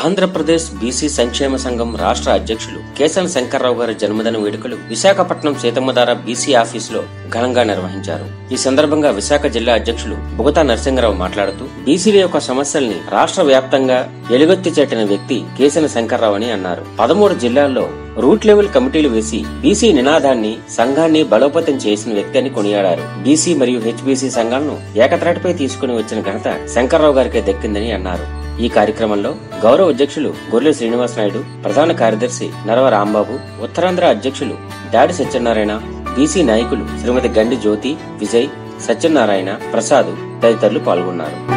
Andhra Pradesh BC సంక్షేమ సంఘం రాష్ట్ర అధ్యక్షులు కేశన శంకర్రావు గారి జన్మదిన వేడుకలు విశాఖపట్నం సీతమ్మధార బీసీ ఆఫీసులో ఘనంగా నిర్వహించారు. ఈ సందర్భంగా విశాఖ జిల్లా అధ్యక్షులు బుగతా నరసింగరావు మాట్లాడుతూ బీసీల యొక్క సమస్యల్ని రాష్ట్ర వ్యాప్తంగా ఎలుగెత్తి చాటిన వ్యక్తి కేశన శంకర్రావు అని అన్నారు. 13 జిల్లాల్లో రూట్ లెవెల్ కమిటీలు వేసి బీసీ నినాదాన్ని సంఘాన్ని బలోపేతం చేసిన వ్యక్తి అని కొనియాడారు. బీసీ మరియు హెచ్బీసీ సంఘాలను ఏకత్రాటిపై తీసుకుని వచ్చిన ఘనత శంకర్రావు గారికే దక్కిందని అన్నారు. ఈ కార్యక్రమంలో గౌరవ అధ్యక్షులు గొర్రె శ్రీనివాస్ నాయుడు, ప్రధాన కార్యదర్శి నరవ రాంబాబు, ఉత్తరాంధ్ర అధ్యక్షులు దాడి సత్యనారాయణ, బీసీ నాయకులు శ్రీమతి గండి జ్యోతి, విజయ్, సత్యనారాయణ, ప్రసాద్ తదితరులు పాల్గొన్నారు.